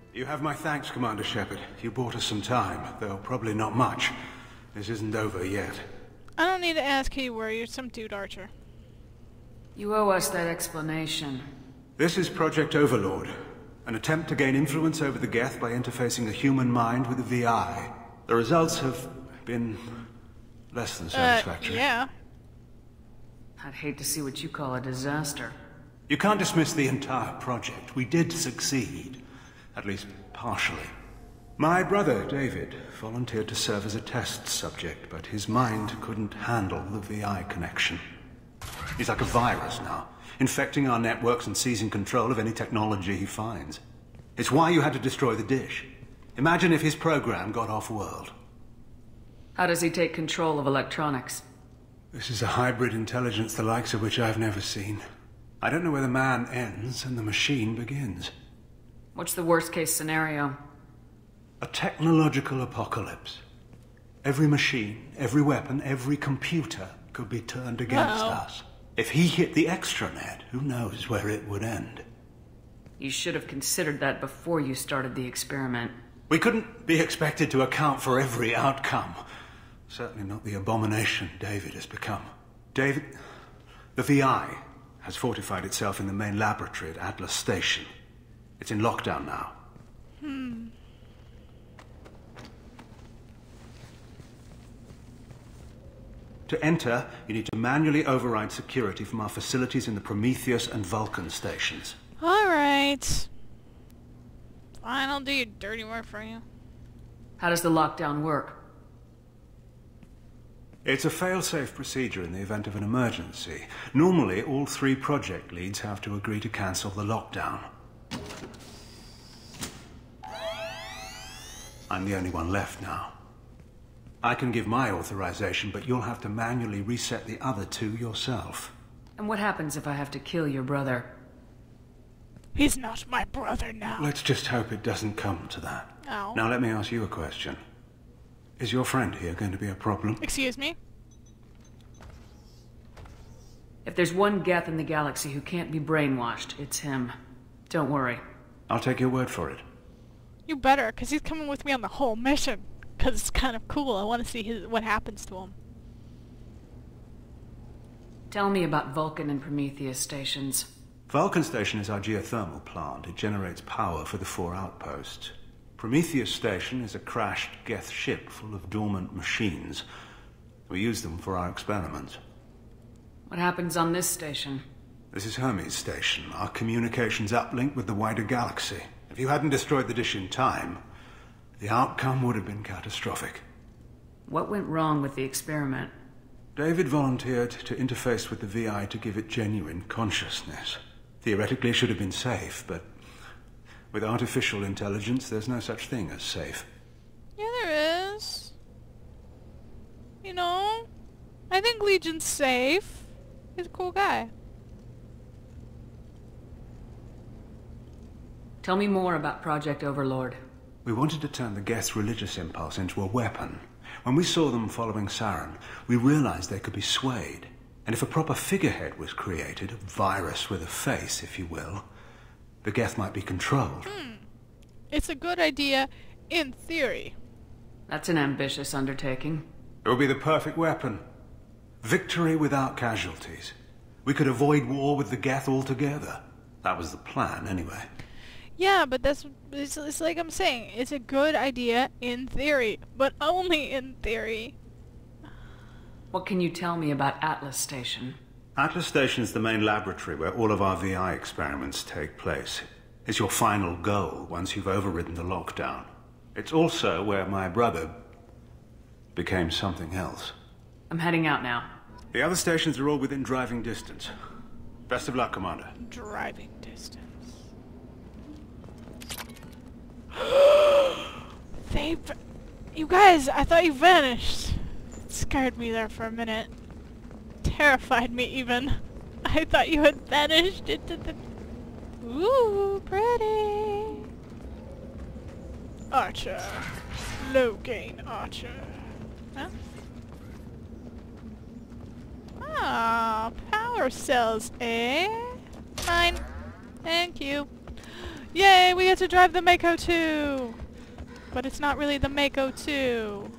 You have my thanks, Commander Shepard. You bought us some time, though probably not much. This isn't over yet. I don't need to ask who you were. You're some dude, Archer. You owe us that explanation. This is Project Overlord. An attempt to gain influence over the Geth by interfacing the human mind with the VI. The results have been less than satisfactory. Yeah. I'd hate to see what you call a disaster. You can't dismiss the entire project. We did succeed. At least partially. My brother, David, volunteered to serve as a test subject, but his mind couldn't handle the VI connection. He's like a virus now, infecting our networks and seizing control of any technology he finds. It's why you had to destroy the dish. Imagine if his program got off-world. How does he take control of electronics? This is a hybrid intelligence the likes of which I've never seen. I don't know where the man ends and the machine begins. What's the worst-case scenario? A technological apocalypse. Every machine, every weapon, every computer could be turned against us. If he hit the extranet, who knows where it would end? You should have considered that before you started the experiment. We couldn't be expected to account for every outcome. Certainly not the abomination David has become. David... The VI has fortified itself in the main laboratory at Atlas Station. It's in lockdown now. To enter, you need to manually override security from our facilities in the Prometheus and Vulcan stations. Alright. Fine, I'll do your dirty work for you. How does the lockdown work? It's a fail-safe procedure in the event of an emergency. Normally, all 3 project leads have to agree to cancel the lockdown. I'm the only one left now. I can give my authorization, but you'll have to manually reset the other 2 yourself. And what happens if I have to kill your brother? He's not my brother now. Let's just hope it doesn't come to that. Oh. Now let me ask you a question. Is your friend here going to be a problem? Excuse me? If there's one Geth in the galaxy who can't be brainwashed, it's him. Don't worry. I'll take your word for it. You better, because he's coming with me on the whole mission. Because it's kind of cool. I want to see what happens to him. Tell me about Vulcan and Prometheus stations. Vulcan Station is our geothermal plant. It generates power for the 4 outposts. Prometheus Station is a crashed Geth ship full of dormant machines. We use them for our experiments. What happens on this station? This is Hermes Station, our communications uplink with the wider galaxy. If you hadn't destroyed the dish in time, the outcome would have been catastrophic. What went wrong with the experiment? David volunteered to interface with the VI to give it genuine consciousness. Theoretically, it should have been safe, but with artificial intelligence, there's no such thing as safe. Yeah, there is. You know, I think Legion's safe. He's a cool guy. Tell me more about Project Overlord. We wanted to turn the Geth's religious impulse into a weapon. When we saw them following Saren, we realized they could be swayed. And if a proper figurehead was created, a virus with a face, if you will, the Geth might be controlled. It's a good idea, in theory. That's an ambitious undertaking. It would be the perfect weapon. Victory without casualties. We could avoid war with the Geth altogether. That was the plan, anyway. Yeah, but it's like I'm saying, it's a good idea in theory, but only in theory. What can you tell me about Atlas Station? Atlas Station is the main laboratory where all of our VI experiments take place. It's your final goal once you've overridden the lockdown. It's also where my brother became something else. I'm heading out now. The other stations are all within driving distance. Best of luck, Commander. Driving distance. You guys, I thought you vanished. It scared me there for a minute. Terrified me even. I thought you had vanished into the... Ooh, pretty. Archer. Low gain Archer. Huh? Ah, power cells, eh? Fine. Thank you. Yay! Yay! We get to drive the Mako 2! But it's not really the Mako 2.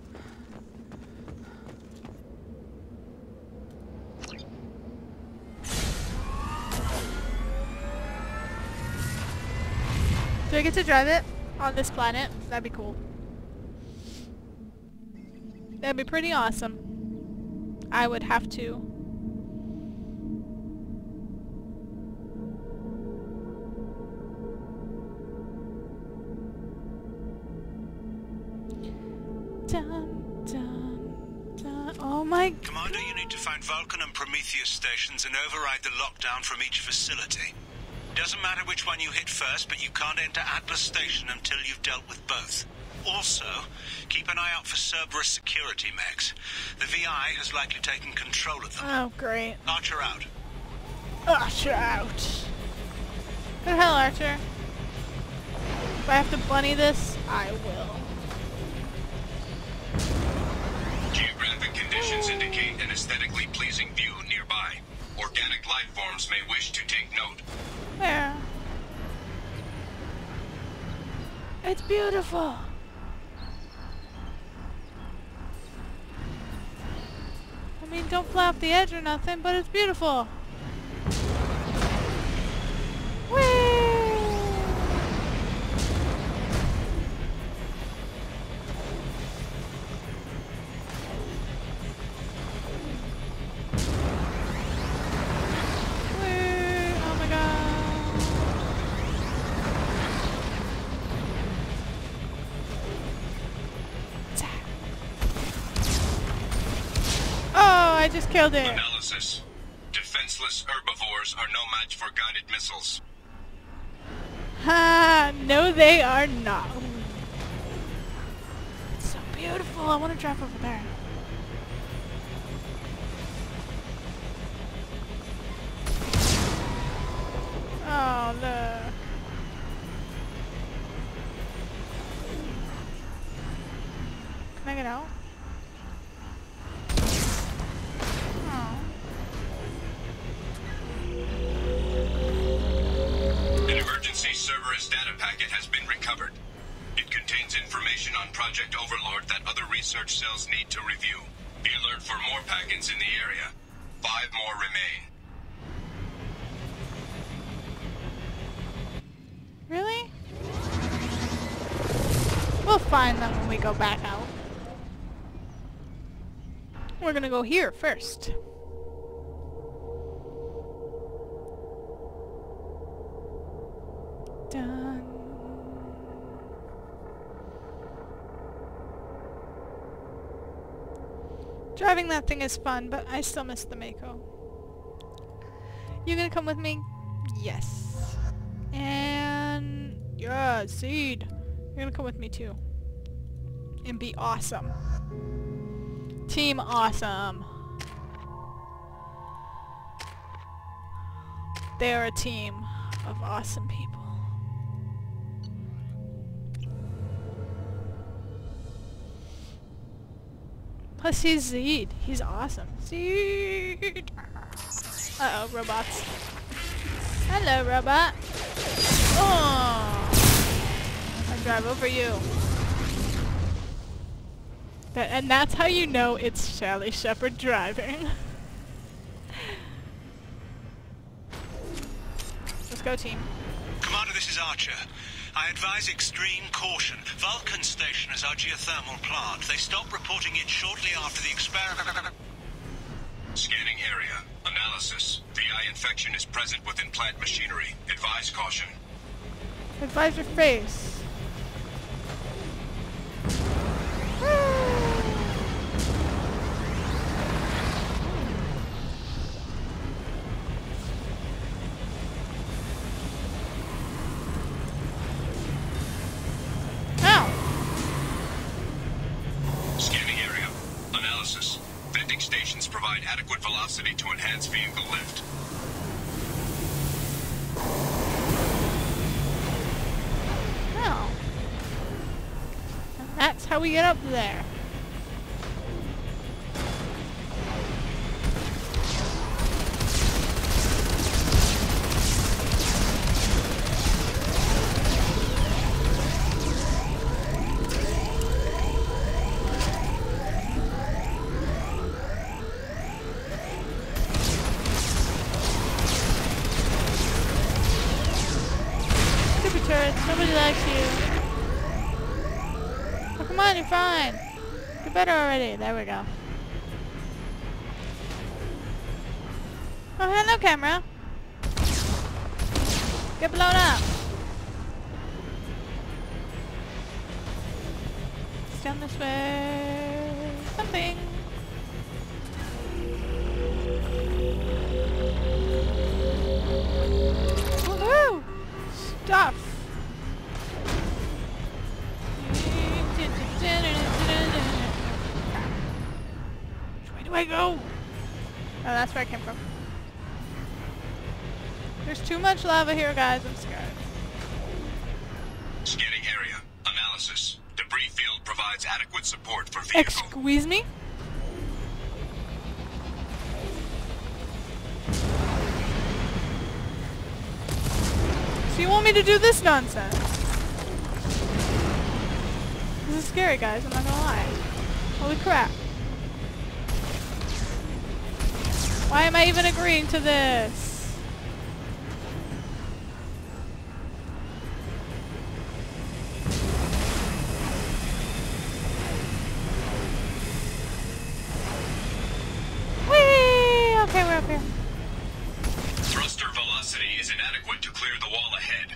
Do I get to drive it on this planet? That'd be cool. That'd be pretty awesome. I would have to. Dun, dun, dun. Oh my... Commander, you need to find Vulcan and Prometheus stations and override the lockdown from each facility. Doesn't matter which one you hit first, but you can't enter Atlas Station until you've dealt with both. Also, keep an eye out for Cerberus security mechs. The VI has likely taken control of them. Oh, great. Archer out. Archer out. Good hell, Archer. If I have to bunny this, I will. Geographic conditions indicate an aesthetically pleasing view nearby. Organic life forms may wish to take note. Where? It's beautiful. I mean, don't fly off the edge or nothing, but it's beautiful. Whee! Oh my god. Oh, I just killed it. Analysis. Defenseless herbivores are no match for guided missiles. Ha! No, they are not. It's so beautiful. I want to drive over there. Oh, look. Can I get out? Oh. An emergency Cerberus data packet has been recovered. It contains information on Project Overlord that other research cells need to review. Be alert for more packets in the area. 5 more remain. Really? We'll find them when we go back out. We're gonna go here first. Done. Driving that thing is fun, but I still miss the Mako. You gonna come with me? Yes. And... yeah, Seed. You're gonna come with me too. And be awesome. Team awesome. They are a team of awesome people. Plus he's Zed. He's awesome. Zed! Uh-oh, robots. Hello, robot. Oh! I drive over you. And that's how you know it's Sally Shepard driving. Let's go, team. Commander, this is Archer. I advise extreme caution. Vulcan Station is our geothermal plant. They stopped reporting it shortly after the experiment. Scanning area. Analysis. VI infection is present within plant machinery. Advise caution. Advise your face. Provide adequate velocity to enhance vehicle lift. Oh. And that's how we get up there. turrets. Nobody likes you. Oh, come on, you're fine. Get better already. There we go. Oh, hello, camera. Get blown up. It's down this way. Something. Woohoo! Stuff. Which way do I go? Oh, that's where I came from. There's too much lava here, guys. I'm scared. Scanning area. Analysis. Debris field provides adequate support for vehicle. Excuse me? So you want me to do this nonsense? This is scary, guys. I'm not gonna lie. Holy crap. Why am I even agreeing to this? Okay, we're up here. Thruster velocity is inadequate to clear the wall ahead.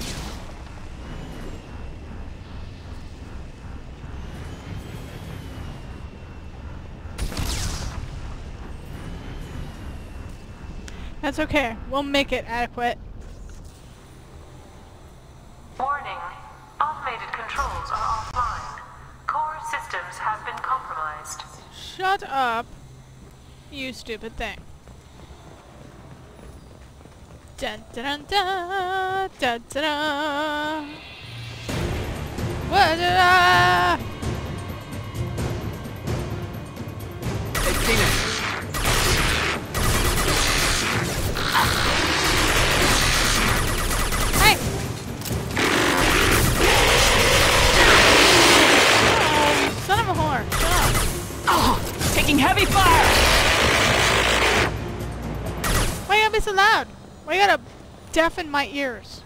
That's okay. We'll make it adequate. Warning. Automated controls are offline. Core systems have been compromised. Shut up, you stupid thing. Dun dun dun dun dun dun. What did I? Hey! Oh, son of a whore! Shut up! Oh, taking heavy fire! Why you gotta be so loud? Why you gotta deafen my ears?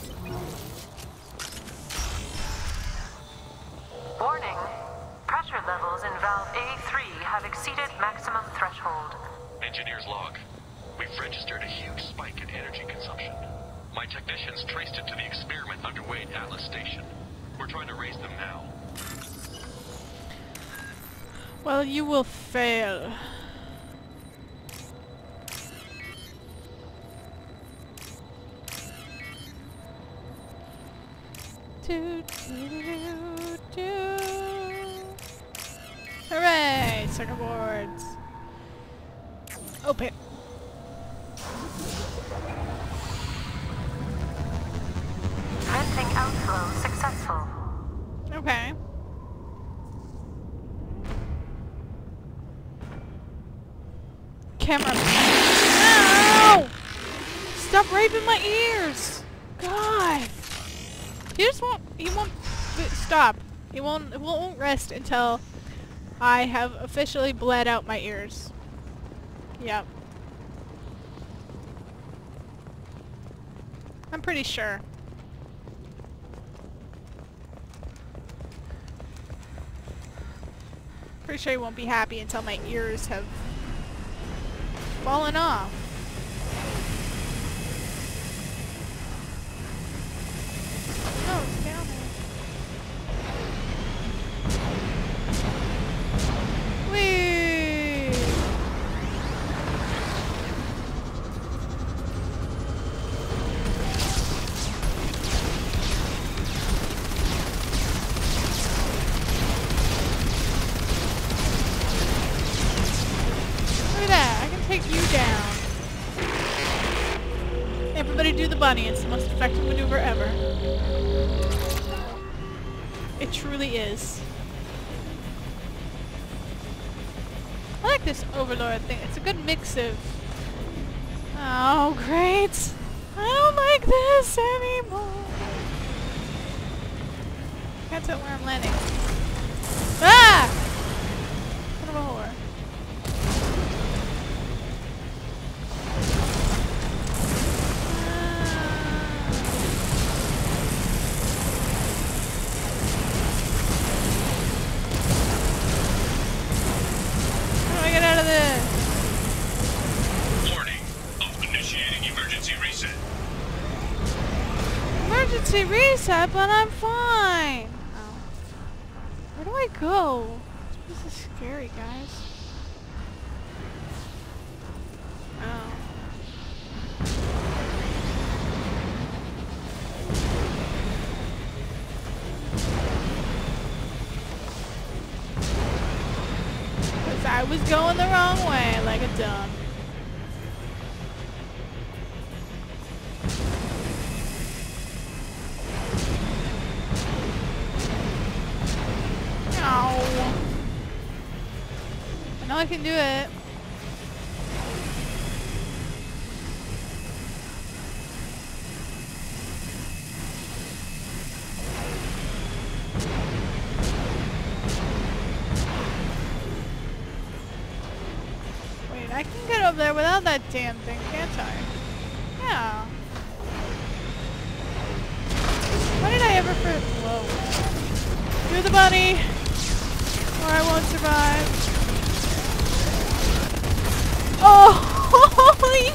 Warning. Pressure levels in valve A3 have exceeded maximum threshold. Engineer's log. We've registered a huge spike in energy consumption. My technicians traced it to the experiment underway at Atlas Station. We're trying to raise them now. Well, you will fail. Do, do, do, do. Hooray! Circuit boards. Open. Venting outflow successful. Okay. Camera. No! Stop raping my ears! God! He just won't. He won't stop. It won't rest until I have officially bled out my ears. Yep. I'm pretty sure. Pretty sure he won't be happy until my ears have fallen off. Oh, it's down there. Whee! Look at that, I can take you down. Everybody do the bunny, it's the most effective maneuver ever. It truly is. I like this Overlord thing. It's a good mix of... Oh, great! I don't like this anymore. Can't tell where I'm landing. Ah! Son of a whore. emergency reset, but I'm fine. Oh. Where do I go? This is scary, guys. Oh. Because I was going the wrong way like a dumb. I know I can do it. Wait, I can get up there without that damn thing, can't I? Yeah. Why did I ever Whoa. Do the bunny! Or I won't survive. Oh, holy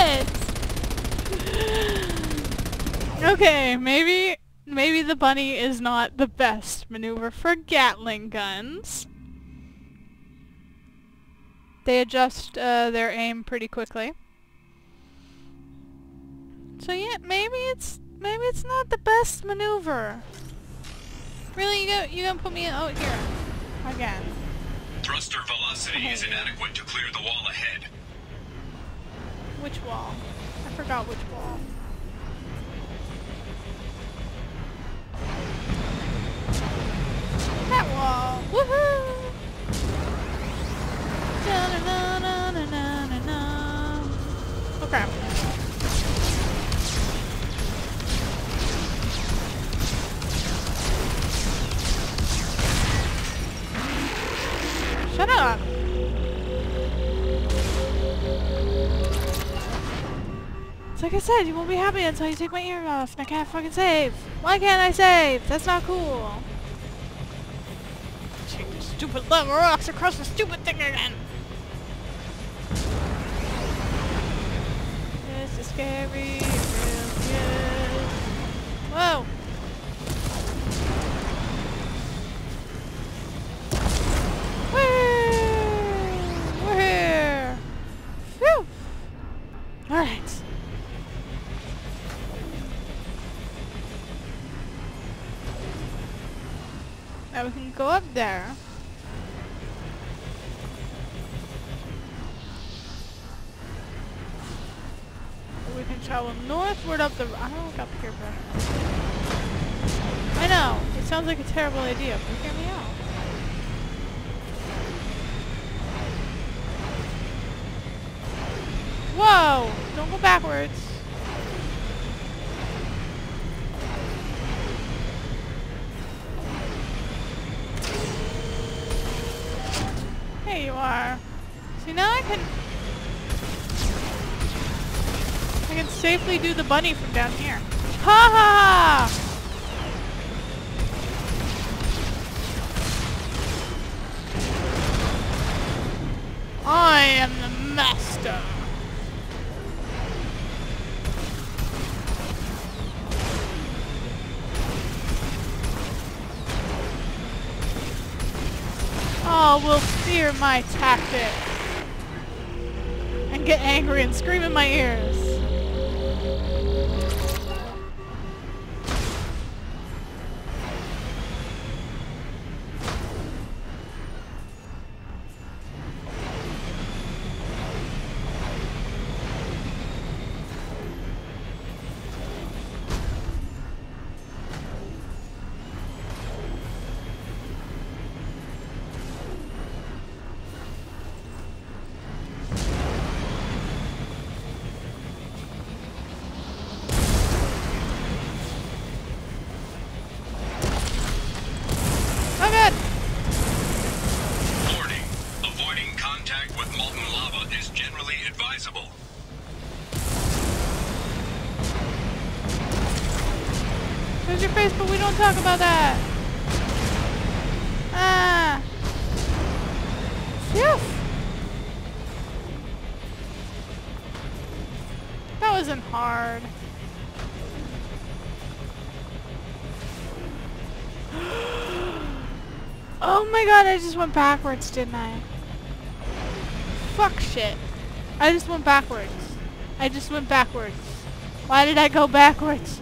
shit! Okay, maybe the bunny is not the best maneuver for Gatling guns. They adjust their aim pretty quickly. So yeah, maybe it's not the best maneuver. Really, you gonna put me in? Oh, here again. Thruster velocity is inadequate to clear the wall ahead. Which wall? I forgot which wall. That wall! Woohoo! Da-na-na-na-na-na-na. Oh crap. Shut up! It's like I said, you won't be happy until you take my ear off and I can't fucking save. Why can't I save? That's not cool. Take the stupid lava rocks across the stupid thing again. This is scary. It really is. Whoa. We're here. Phew. Alright. Now we can go up there. Or we can travel northward up the... I don't look up here, bro. I know. It sounds like a terrible idea, but hear me out. Whoa! Don't go backwards. There you are. See, now I can safely do the bunny from down here. Ha ha ha! I am the master. Oh, will fear my tactic and get angry and scream in my ears. Oh god! Warning. Avoiding contact with molten lava is generally advisable. Shows your face, but we don't talk about that. Ah! Phew! That wasn't hard. Oh my god, I just went backwards, didn't I? Fuck shit. I just went backwards. I just went backwards. Why did I go backwards?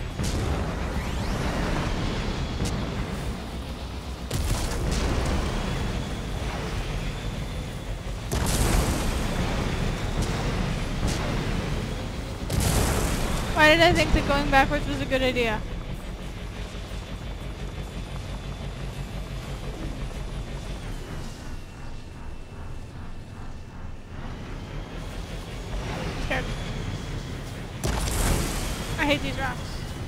Why did I think that going backwards was a good idea? Scared. I hate these rocks.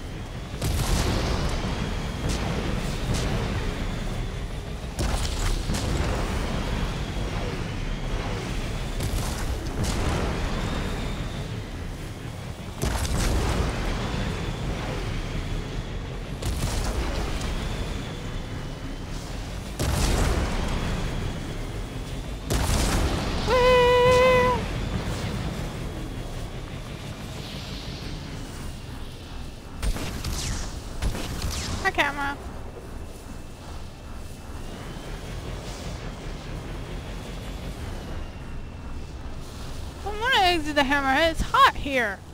My camera. I want to exit the hammerhead. It's hot here.